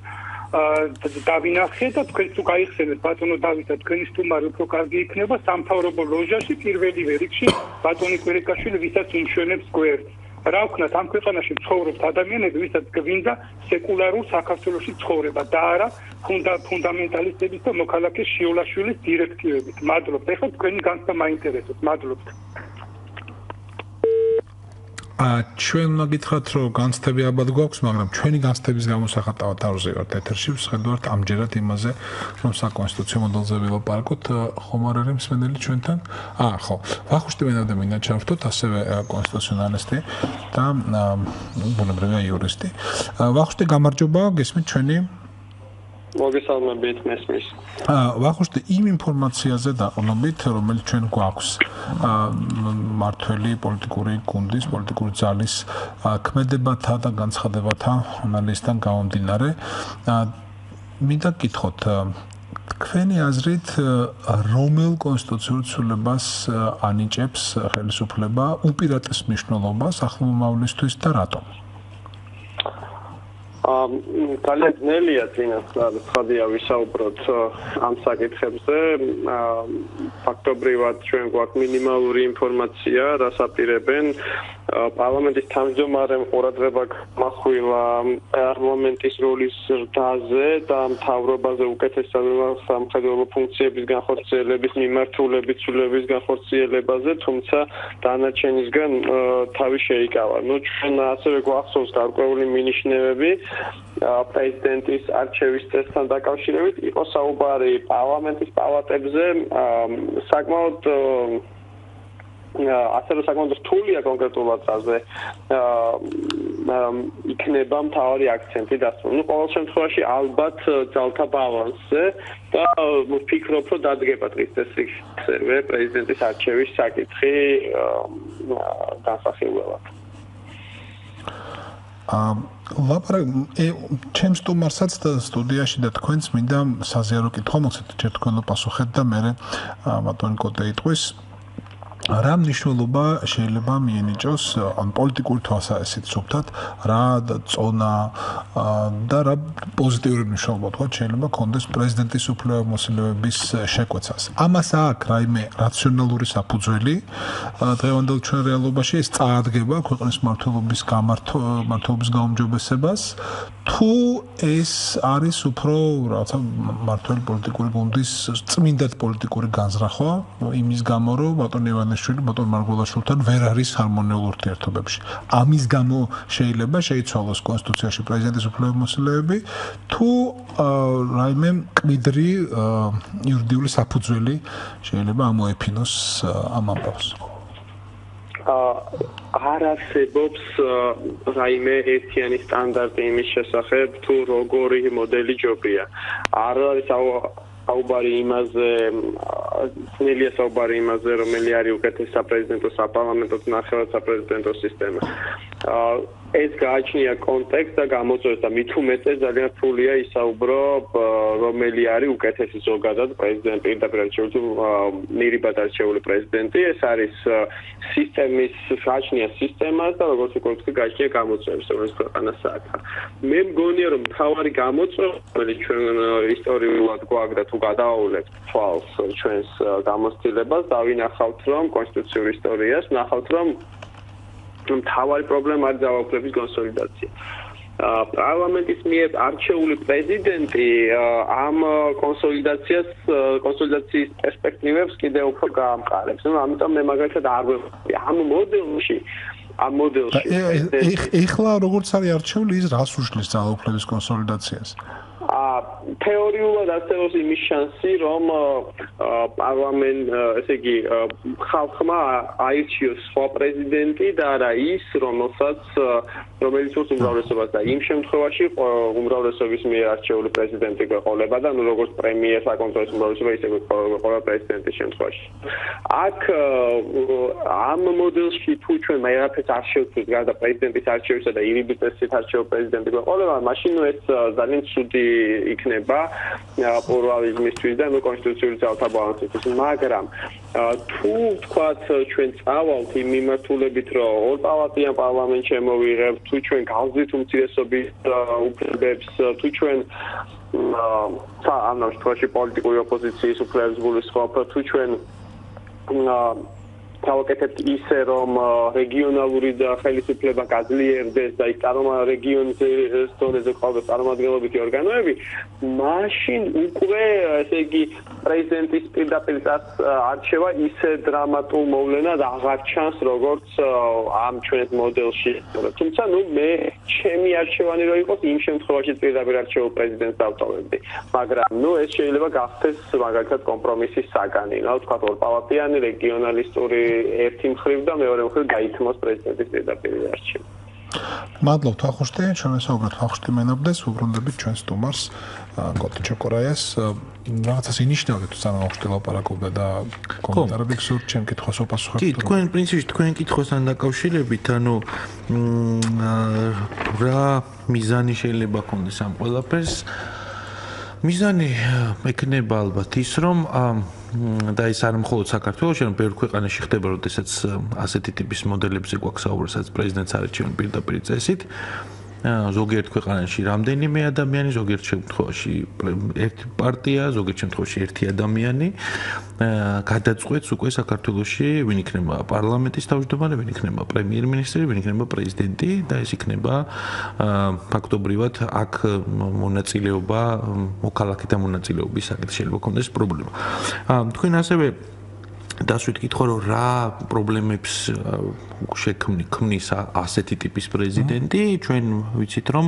დავინახე და თქვენ თუ გაიხსენეთ ბატონო დავითა თქვენი სტუმარი უფრო კარგი იქნება სამთავრობო ლოჟაში პირველივე რიგში ბატონი კვირიკაშვილი ვისაც უმშვენებს გვერდს. რა ვქნათ ამ ქვეყანაში ცხოვრობთ ადამიანები, ვისაც გვინდა სეკულარულ საქართველოში ცხოვრება და არა ფუნდამენტალისტების და მოქალაქე შიოლაშვილის დირექტივებით. მადლობთ. ეხლა თქვენი განცდა მაინტერესებს. მადლობთ. ჩვენ უნდა გითხრათ, რომ განცდები ალბათ გვაქვს, მაგრამ ჩვენი განცდების გამოსახატავად არ ვზევართ ეთერში, ვსხედავთ ამჯერად იმაზე, რომ საკონსტიტუციო მოდელზე ვილაპარაკოთ. ხომ არ არის მსმენელი ჩვენთან? აა, ხო. ვახუშტი მენავდა მინდა ჩავთოთ, ასევე კონსტიტუციონალისტი და ბუნებრივია იურისტი. ვახუშტი, გამარჯობა, გესმით ჩვენი მოგესალმებით მესმის. აა ვახუშტი იმ ინფორმაციაზე დაყრდნობით, რომელიც ჩვენ გვაქვს მართველი პოლიტიკური გუნდის, პოლიტიკური ძალის ქმედებათა და განცხადებათა ანალიზიდან გამომდინარე. მინდა გკითხოთ, თქვენი აზრით რომელ კონსტიტუციურ ცვლილებას ანიჭებს ხელისუფლება უპირატეს მნიშვნელობას ახლომომავლისთვის და რატომ? ამ ძალიან ძნელია წინასწარ ცხადია ვისაუბროთ ამ საკითხებზე. ფაქტობრივად ჩვენ გვაქვს მინიმალური ინფორმაცია, რას აპირებენ პარლამენტის თავმჯდომარემ ყურადღება გამახვილა პარლამენტის როლის ზრდაზე და მთავრობაზე უკეთესად სამხედრო ფუნქციების განხორციელების მიმართულებით ცვლილების განხორციელებაზე, თუმცა დანარჩენისგან თავი შეიკავა. ნუ ჩვენ ასევე გვახსოვს გარკვეული მინიშნებები პრეზიდენტის არჩევის წესთან დაკავშირებით, იყო საუბარი პარლამენტის პალატებზე, საკმაოდ ასე რომ საკმაოდ რთულია კონკრეტულად ასე იქნება მთავარი აქცენტი დასვა. ნუ ყოველ შემთხვევაში ალბათ ძალთა ბალანსზე და ვფიქრობ, რომ დადგება დღის წესრიგზე პრეზიდენტის არჩევის საკითხი განსახილველად. ლაპარაკი ჩემს სტუმარსაც და სტუდიაში და თქვენს მინდა საზიარო კითხვა მოხსეთ ჯერ თქვენ პასუხეთ და მე ბატონი კოტე იტყვის რა მნიშვნელობა შეიძლება მიენიჭოს ან პოლიტიკური თვალსაზრისით სუფთად რა წონა და რა პოზიტიური მნიშვნელობა თქვა შეიძლება კონდეს პრეზიდენტის უფლებამოსილების შეკვეცას. ამას აქვს რაიმე რაციონალური საფუძველი დღევანდელ ჩვენ რეალობაში ეს წაადგება ქვეყნის მმართველობის გამართლობის გაუმჯობესებას თუ ეს არის უფრო რაღაცა მმართველი პოლიტიკური გუნდის წმინდად პოლიტიკური განზრახვა იმის გამო რომ ბატონი ივანიშვილი ბატონ მარგველაშვილთან ვერ არის ჰარმონიულ ურთიერთობებში. ამის გამო შეიძლება შეიცვალოს კონსტიტუციაში პრეზიდენტის უფლებამოსილები თუ რაიმე მკვიდრი იურიდიული საფუძველი შეიძლება ამოეფინოს ამ ამბავს. არ არსებობს რაიმე ერთიანი სტანდარტი იმის შესახებ თუ როგორი მოდელი ჯობია. არ არის საუბარი იმაზე, ძნელია საუბარი იმაზე, რომელი არის უკეთესი საპრეზიდენტო, საპარლამენტო, ნახევარ საპრეზიდენტო სისტემა. ეს გააჩნია კონტექსტ და გამოწვევს და მით უმეტეს ძალიან რთულია ისაუბრო რომელი არის უკეთესი ზოგადად პრეზიდენტი პირდაპირ არჩეული თუ ნირიბად არჩეული პრეზიდენტი. ეს არის სისტემის გააჩნია სისტემას და როგორც ვიკითხე გააჩნია გამოწვევს რომელიც ქვეყანას აქვს. მე მგონია რომ მთავარი გამოწვევა რომელიც ჩვენ ისტორიულად გვაქვს და თუ გადავავლებთ თვალს ჩვენს გამოცდილებას დავინახავთ რომ კონსტიტუციურ ისტორიას ნახავთ რომ მთავარი პრობლემა არის ძალაუფლების კონსოლიდაცია. პარლამენტის მიერ არჩეული პრეზიდენტი ამ კონსოლიდაციას კონსოლიდაციის პერსპექტივებს კიდევ უფრო გაამყარებს. ამიტომ მე მაგალითად არ ვეუბნები ამ მოდელში ამ მოდელში ეხლა როგორც არის არჩეული ის რას უშლის ძალაუფლების კონსოლიდაციას? თეორიულად არსებობს იმის შანსი, რომ პარლამენტ, ესე იგი, ხალხმა აირჩიოს სხვა პრეზიდენტი და არა ის, რომელსაც რომელიც უშ უმრავლესობას და იმ შემთხვევაში უმრავლესობის მიერ არჩეული პრეზიდენტი გვეყოლება და ნუ როგორც პრემიერ საკონტროლო უმრავლესობა ისე გვეყოლება პრეზიდენტის შემთხვევაში. აქ ამ მოდელში თუ ჩვენ მეერაფეს არ შევწვით გარდა პრეზიდენტის არჩევისა და ირიბის წესით არჩეულ პრეზიდენტი გვეყოლება, მაშინ ეს ძალიან ცუდი იქნება პლურალიზმისთვის და კონსტიტუციური ძალთა ბალანსისთვის. მაგრამ თუ თქვათ ჩვენ წავალთ იმ მიმართულებით, რომ ორპალატიან პარლამენტს შემოვიღებთ, თუ ჩვენ გავზით უმცირესობის უფლებებს, თუ ჩვენ ამ შემთხვევაში პოლიტიკური ოპოზიციის უფლებებს გულისხმობთ, თუ ჩვენ გავაკეთებთ ისე, რომ რეგიონალური და ხელისუფლება გაძლიერდეს და ის წარმო რეგიონის ზონაზე ყავდეს წარმომადგენლობითი ორგანოები, მაშინ უკვე, ესე იგი, პრეზიდენტის პირდაპირ არჩევა ისე დრამატულ მოვლენად აღარ ჩანს, როგორც ამ ჩვენს მოდელში. თუმცა, ნუ მე ჩემი არჩევანი რო იყოს, იმ შემთხვევაში პირდაპირ არჩეულ პრეზიდენტს დავტოვებდი. მაგრამ, ნუ ეს შეიძლება გახდეს მაგალითად კომპრომისის საგანი, რა ვთქვა, ორპალატიანი რეგიონალისტური ერთი მხრივ და მეორე მხრივ გაითმოს პრეზიდენტის პირდაპირ არჩევა. მადლობთ ახუშტი, ჩვენ ვესაუბრეთ ახუშტი მენაბდეს, უბრუნდებით ჩვენ სტუმარს კოტე ჩოკორაიას. რაღაცას ინიშნავდა თუ სანამ ახუშტი ლაპარაკობდა და კომენტარები გსურთ ჩემ კითხვას ვაპასუხებთ. კი, თქვენ პრინციპში თქვენ კითხვასთან დაკავშირებით, ანუ რა მიზანი შეიძლება ქონდეს ამ ყველაფერს? მიზანი ექნება ალბათ ის, რომ და ის არ მხოლოდ საქართველოში, ანუ ბევრ ქვეყანაში ხდება, როდესაც ასეთი ტიპის მოდელებზე გვაქვს საუბარი, სადაც პრეზიდენტს არჩევენ პირდაპირ წესით. ზოგიერთ ქვეყანაში რამდენიმე ადამიანი, ზოგიერთ შემთხვევაში ერთი პარტია, ზოგიერთ შემთხვევაში ერთი ადამიანი გადაწყვეტს უკვე საქართველოში ვინ იქნება პარლამენტის თავმჯდომარე, ვინ იქნება პრემიერ-მინისტრი, ვინ იქნება პრეზიდენტი და ეს იქნება ფაქტობრივად აქ მონაწილეობა, მოქალაქეთა მონაწილეობის საკითხი შეიძლება ქონდეს პრობლემა. თქვენ ასევე დასვით კითხვა, რომ რა პრობლემებს შექმნი ქმნის ასეთი ტიპის პრეზიდენტი, ჩვენ ვიცით, რომ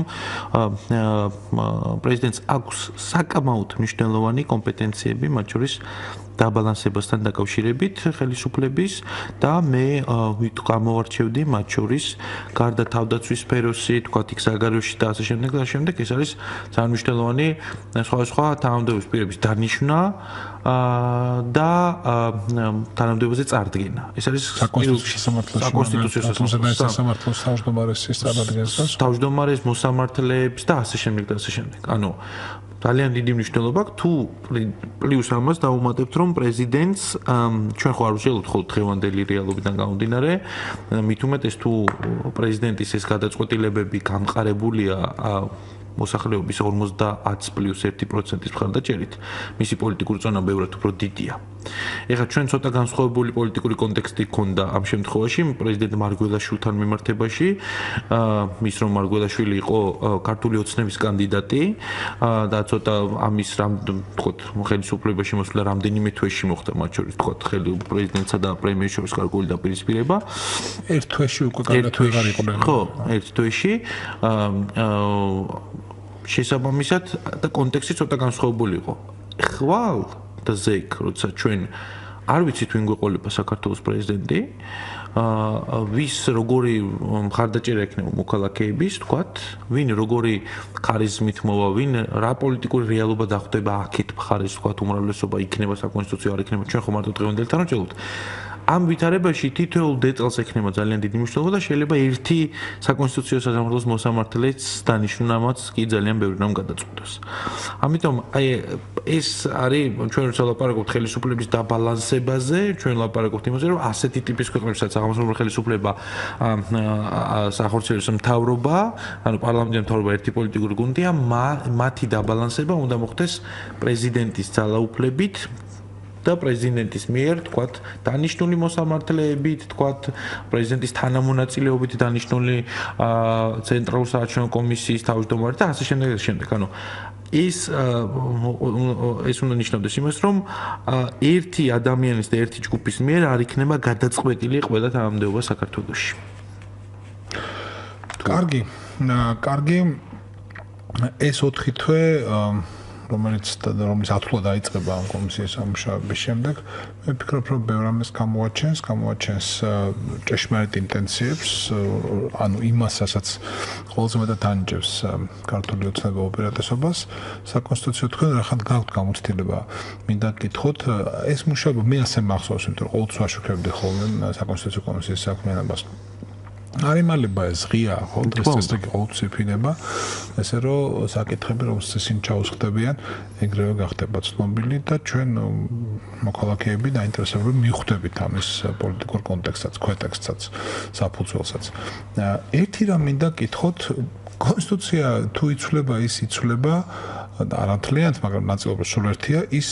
პრეზიდენტს აქვს საკამაოდ მნიშვნელოვანი კომპეტენციები, მათ შორის დაბალანსებასთან დაკავშირებით ხელისუფლების და მე ვით გამოვარჩევდი მათ შორის გარდა თავდაცვის სფეროსი, თქვათ იქ საგარეოში და ასე შემდეგ და შემდეგ ეს არის ძალიან მნიშვნელოვანი სხვადასხვა თანამდებობის პირების დანიშვნა და თანამდებობაზე წარდგენა. ეს არის საკონსტიტუციო სასამართლოს თავმჯდომარეს წარდგენას, თავმჯდომარეს მოსამართლეებს და ასე შემდეგ და ასე შემდეგ. ანუ ძალიან დიდი მნიშვნელობა აქვს თუ პლუს ამას დავუმატებთ რომ პრეზიდენტს ჩვენ ხო არ ვშელოთ ხოლმე დღევანდელი რეალობიდან გამომდინარე მით უმეტეს თუ პრეზიდენტის ეს გადაწყვეტილებები გამყარებულია მოსახლეობის ორმოცდაათს პლუს ერთი პროცენტის მხარდაჭერით მისი პოლიტიკური წონა ბევრად უფრო დიდია. ეხლა ჩვენ ცოტა განსხვავებული პოლიტიკური კონტექსტი ჰქონდა ამ შემთხვევაში პრეზიდენტ მარგველაშვილთან მიმართებაში მის რომ მარგველაშვილი იყო ქართული ოცნების კანდიდატი და ცოტა ამის რამ თქოთ ხელისუფლებაში მოსვლა რამდენიმე თვეში მოხდა მათ შორის თქოთ პრეზიდენტსა და პრემიერის შორის გარკვეული დაპირისპირება ერთ თვეში უკვე კარგად ვეღარ იყვნენ ხო ერთ თვეში შესაბამისად და კონტექსტი ცოტა განსხვავებული იყო ხვალ და ზეიქ როცა ჩვენ არ ვიცით ვინ გვეყოლება საქართველოს პრეზიდენტი ვის როგორი მხარდაჭერა ექნება მოქალაქეების თქვათ ვინ როგორი ქარიზმით მოვა ვინ რა პოლიტიკური რეალობა დახვდება აქეთ მხარეს თქვათ უმრავლესობა იქნება საკონსტიტუციო არ იქნება ჩვენ ხომ მარტო დღევანდელი თანამშრომლობთ ამ ვითარებაში თითოეულ დეტალს ექნება ძალიან დიდი მნიშვნელობა და შეიძლება ერთი საკონსტიტუციო სასამართლოს მოსამართლეც დანიშნულამაც კი ძალიან ბევრი რამ გადაწყვეტოს. ამიტომ აი ეს არის ჩვენ როცა ლაპარაკობთ ხელისუფლების დაბალანსებაზე, ჩვენ ლაპარაკობთ იმაზე, რომ ასეთი ტიპის ქვეყნებსაც აღმოსავლური ხელისუფლება სახორცელოს მთავრობა, ანუ პარლამენტის მთავრობა ერთი პოლიტიკური გუნდია, მათი დაბალანსება უნდა მოხდეს პრეზიდენტის ძალაუფლებით და პრეზიდენტის მიერ, თქვათ, დანიშნული მოსამართლეებით, თქვათ, პრეზიდენტის თანამონაწილეობით დანიშნული ცენტრალური საარჩევნო კომისიის თავმჯდომარე და ასე შემდეგ და შემდეგ. ანუ ეს ეს უნდა ნიშნავდეს იმას, რომ ერთი ადამიანის და ერთი ჯგუფის მიერ არ იქნება გადაწყვეტილი ყველა თანამდებობა საქართველოში. კარგი, კარგი ეს ოთხი თვე რომელიც რომელიც ათვლა დაიწყება ამ კომისიის სამუშაოების შემდეგ, მე ვფიქრობ, რომ ბევრ ამას გამოაჩენს, გამოაჩენს ჭეშმარიტ ინტენციებს, ანუ იმას, რასაც ყველაზე მეტად ანიჭებს ქართული ოცნება ოპერატესობას, საკონსტიტუციო თქვენ რახან გაქვთ გამოცდილება, მინდა გითხოთ, ეს მუშაობა მე ასე მახსოვს, იმიტომ რომ ყოველთვის ვაშუქებდი ხოლმე საკონსტიტუციო კომისიის საქმიანობას. არ იმალება ეს ღია, ხო, დღესდღეობით ყოველთვის იფინება, ესე რომ საკითხები, რომელსაც ისინი ჩაუსხდებიან, ეგრევე გახდება ცნობილი და ჩვენ მოქალაქეები დაინტერესებული მიხვდებით ამის პოლიტიკურ კონტექსტსაც, ქვეტექსტსაც, საფუძველსაც. ერთი რამ მინდა გითხოთ, კონსტიტუცია თუ იცვლება, ის იცვლება არათლიანად, მაგრამ ნაწილობრივ სულ ერთია, ის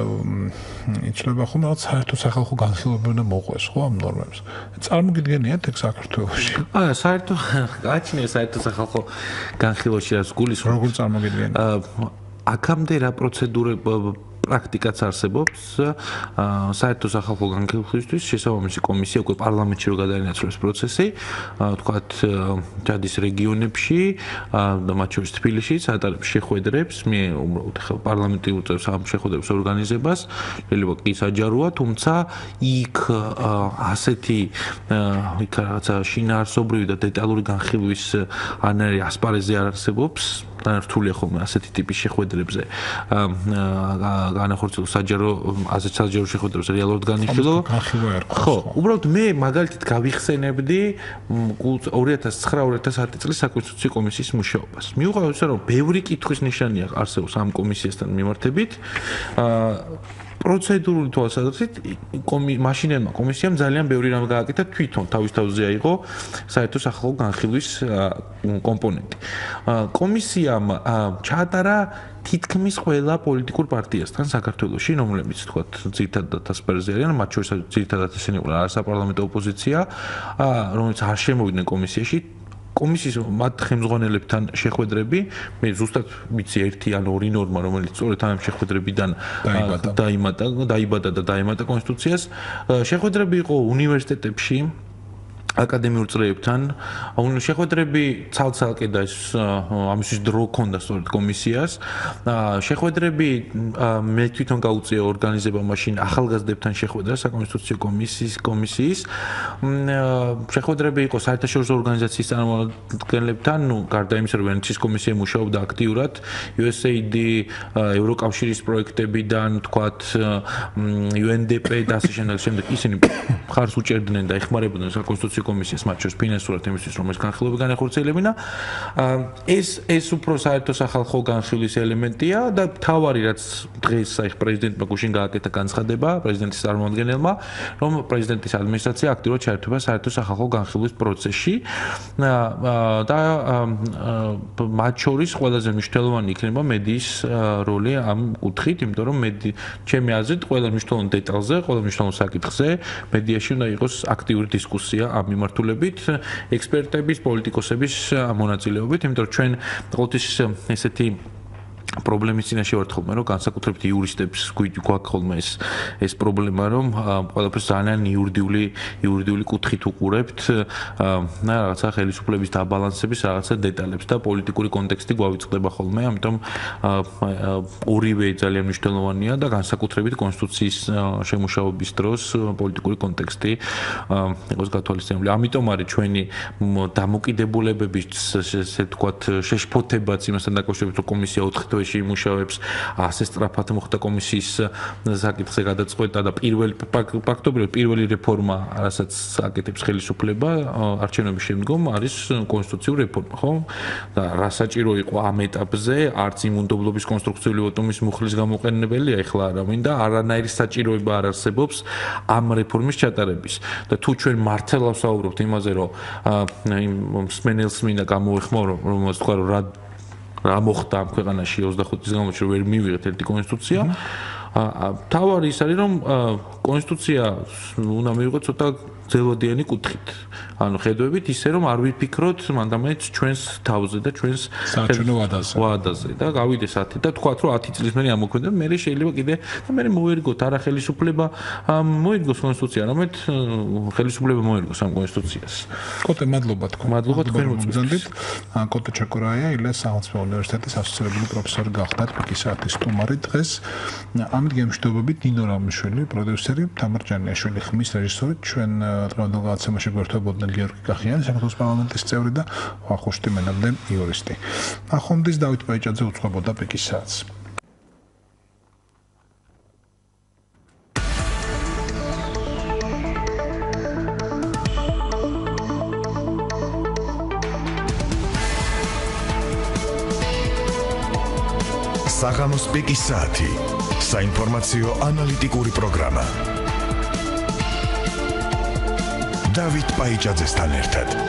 იცვლება ხომ რაღაც საერთო სახალხო განხილვები და მოყვეს, ხო, ამ ნორმებს. წარმოგიდგენიათ ეგ საქართველოში? აა, საერთო, გააჩნია საერთო სახალხო განხილვაში რაც გულისხმობს. როგორ წარმოგიდგენიათ? აა, აქამდე რა პროცედურები პრაქტიკაც არსებობს საერთო სახალხო განხილვისთვის შესაბამისი კომისია უკვე პარლამენტში რო გადაინაცვლოს პროცესი, თქვათ ჯადის რეგიონებში და მათ შორის თბილისშიც ატარებს შეხვედრებს, მე უბრალოდ ხა პარლამენტი უწევს ამ შეხვედრებს ორგანიზებას, შეიძლება კი საჯაროა, თუმცა იქ ასეთი იქ რაღაცა შინაარსობრივი და დეტალური განხილვის ანარი ასპარეზი არ არსებობს. რთულია ხოლმე ასეთი ტიპის შეხვედრებზე განახორციელო საჯარო ასეთ საჯარო შეხვედრებზე რეალურად განიხილო ხო უბრალოდ მე მაგალითად გავიხსენებდი ორი ათას ცხრა ორი ათას ათი წლის საკონსტიტუციო კომისიის მუშაობას მიუხედავად იმისა რომ ბევრი კითხვის ნიშანია არსებობს ამ კომისიასთან მიმართებით პროცედურული თვალსაზრისით მაშინელმა კომისიამ ძალიან ბევრი რამ გააკეთა თვითონ თავის თავზე აიღო საერთო სახალხო განხილვის კომპონენტი. კომისიამ ჩაატარა თითქმის ყველა პოლიტიკურ პარტიასთან საქართველოში, რომლებიც თქვათ ძირითადად ასპარეზი არიან, მათ შორის ძირითადად ისინი იყვნენ არასაპარლამენტო ოპოზიცია, რომლებიც არ შემოვიდნენ კომისიაში. კომისიის მათ ხელმძღვანელებთან შეხვედრები, მე ზუსტად ვიცი ერთი ან ორი ნორმა, რომელიც სწორედ ამ შეხვედრებიდან დაიმატა, დაიბადა და დაემატა კონსტიტუციას. შეხვედრები იყო უნივერსიტეტებში, აკადემიურ წრეებთან ანუ შეხვედრები ცალ-ცალკე და ეს ამისთვის დრო ქონდა სწორედ კომისიას შეხვედრები მე თვითონ გაუწია ორგანიზება მაშინ ახალგაზრდებთან შეხვედრა საკონსტიტუციო კომისიის კომისიის შეხვედრები იყო საერთაშორისო ორგანიზაციის წარმომადგენლებთან ნუ გარდა იმისა რომ ვენეციის კომისია მუშაობდა აქტიურად იუ ეს ეი დი ევროკავშირის პროექტებიდან თქვათ იუ ენ დი პი და ასე შემდეგ შემდეგ ისინი ხარს უჭერდნენ და ეხმარებოდნენ საკონსტიტუციო კომისიას მათ შორის ფინანსურად იმისთვის რომ ეს განხილვები განახორციელებინა ეს ეს უფრო საერთო სახალხო განხილვის ელემენტია და თავარი რაც დღეს აი პრეზიდენტმა გუშინ გააკეთა განცხადება პრეზიდენტის წარმომადგენელმა რომ პრეზიდენტის ადმინისტრაცია აქტიურად ჩაერთვება საერთო სახალხო განხილვის პროცესში და მათ შორის ყველაზე მნიშვნელოვანი იქნება მედიის როლი ამ კუთხით იმიტომ რომ მედი ჩემი აზრით ყველა მნიშვნელოვან დეტალზე ყველა მნიშვნელოვან საკითხზე მედიაში უნდა იყოს აქტიური დისკუსია ამ მიმართულებით ექსპერტების, პოლიტიკოსების მონაწილეობით, იმიტომ რომ ჩვენ ყოველთვის ესეთი პრობლემის წინაშე ვართ ხოლმე, რომ განსაკუთრებით იურისტებს გვაქვს ხოლმე ეს ეს პრობლემა, რომ ყველაფერს ძალიან იურიდიული იურიდიული კუთხით უყურებთ, და რაღაცა ხელისუფლების დაბალანსების რაღაცა დეტალებს და პოლიტიკური კონტექსტი გვავიწყდება ხოლმე, ამიტომ ორივე ძალიან მნიშვნელოვანია და განსაკუთრებით კონსტიტუციის შემუშავების დროს პოლიტიკური კონტექსტი იყოს გათვალისწინებული. ამიტომ არის ჩვენი დამოკიდებულებების ესე ვთქვათ შეშფოთებაც იმასთან დაკავშირებით, რომ კომისია ოთხ თვეში იმუშავებს ასე სწრაფად მოხდა კომისიის საკითხზე გადაწყვეტა და პირველი ფაქტობრივად პირველი რეფორმა, რასაც აკეთებს ხელისუფლება არჩევნების შემდგომ არის კონსტიტუციური რეფორმა, ხო? და რა საჭირო იყო ამ ეტაპზე არც იმუნდობლობის კონსტრუქციული ვოტუმის მუხლის გამოყენებელია ეხლა არავინ და არანაირი საჭიროება არ არსებობს ამ რეფორმის ჩატარების. და თუ ჩვენ მართლა ვსაუბრობთ იმაზე, რომ იმ მსმენელს მინდა გამოეხმაურო, რომ თქვა რომ რა რა მოხდა ამ ქვეყანაში ოცდახუთი წლის განმავლობაში რომ ვერ მივიღეთ ერთი კონსტიტუცია თავარი ის არის რომ კონსტიტუცია უნდა მივიღოთ ცოტა ძელოდიანი კუთხით ანუ ხედვებით ისე რომ არ ვიფიქროთ მანდამეც ჩვენს თავზე და ჩვენს საჩვენო ვადაზე ვადაზე და გავიდეს ათი და თქვათ რომ ათი წლის მერე ამოქმედება მე შეიძლება კიდე და მე მოვერგოთ არა ხელისუფლება მოიგოს კონსტიტუცია რამეთ ხელისუფლება მოერგოს ამ კონსტიტუციას კოტე მადლობა თქვენ მადლობა თქვენ მოწვევით კოტე ჩაკურაია ილეს სახელმწიფო უნივერსიტეტის ასოცირებული პროფესორი გახდათ პიკისაათის სტუმარი დღეს ამით გემშვიდობებით ნინო რამიშვილი პროდიუსერი თამარ ჯანიაშვილი ხმის რეჟისორი ჩვენ დღევანდელ გადაცემაში გვერდებოდნენ გიორგი კახიანი საქართველოს პარლამენტის წევრი და ვახუშტი მენამდე იურისტი ახონდის დავით პაიჭაძე უძღვებოდა პიკის საათს საღამოს პიკის საათი საინფორმაციო ანალიტიკური პროგრამა დავით პაიჭაძესთან ერთად